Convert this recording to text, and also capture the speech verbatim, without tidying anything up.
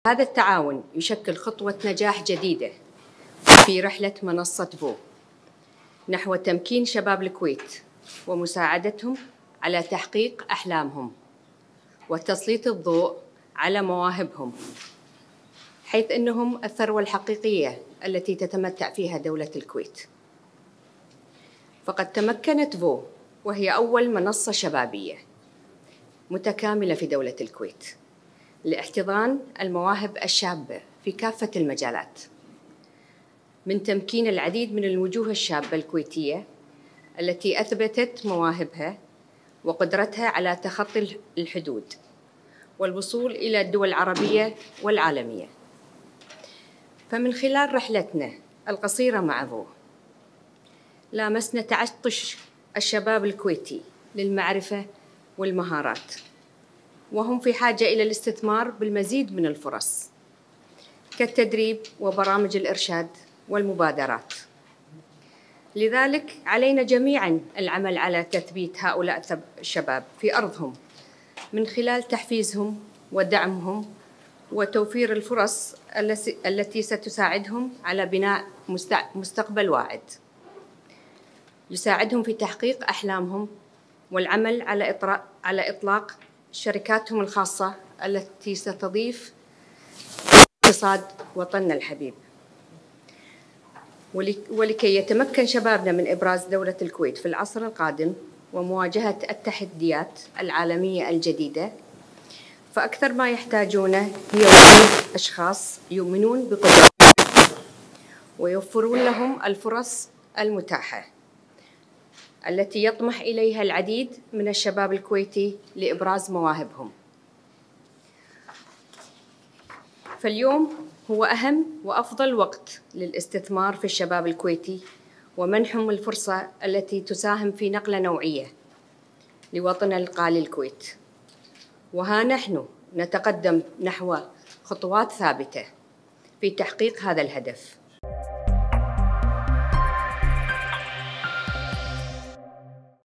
هذا التعاون يشكل خطوة نجاح جديدة في رحلة منصة فو نحو تمكين شباب الكويت ومساعدتهم على تحقيق أحلامهم وتسليط الضوء على مواهبهم، حيث أنهم الثروة الحقيقية التي تتمتع فيها دولة الكويت. فقد تمكنت فو وهي أول منصة شبابية متكاملة في دولة الكويت لاحتضان المواهب الشابة في كافة المجالات، من تمكين العديد من الوجوه الشابة الكويتية التي أثبتت مواهبها وقدرتها على تخطي الحدود والوصول إلى الدول العربية والعالمية. فمن خلال رحلتنا القصيرة مع فو لامسنا تعطش الشباب الكويتي للمعرفة والمهارات، وهم في حاجة إلى الاستثمار بالمزيد من الفرص كالتدريب وبرامج الإرشاد والمبادرات. لذلك علينا جميعاً العمل على تثبيت هؤلاء الشباب في أرضهم من خلال تحفيزهم ودعمهم وتوفير الفرص التي ستساعدهم على بناء مستقبل واعد يساعدهم في تحقيق أحلامهم والعمل على إطلاق على إطلاق شركاتهم الخاصة التي ستضيف اقتصاد وطننا الحبيب. ولكي يتمكن شبابنا من إبراز دولة الكويت في العصر القادم ومواجهة التحديات العالمية الجديدة، فأكثر ما يحتاجونه هي وجود أشخاص يؤمنون بقدراتهم ويوفرون لهم الفرص المتاحة التي يطمح إليها العديد من الشباب الكويتي لإبراز مواهبهم. فاليوم هو أهم وأفضل وقت للاستثمار في الشباب الكويتي ومنحهم الفرصة التي تساهم في نقلة نوعية لوطننا الغالي الكويت. وها نحن نتقدم نحو خطوات ثابتة في تحقيق هذا الهدف.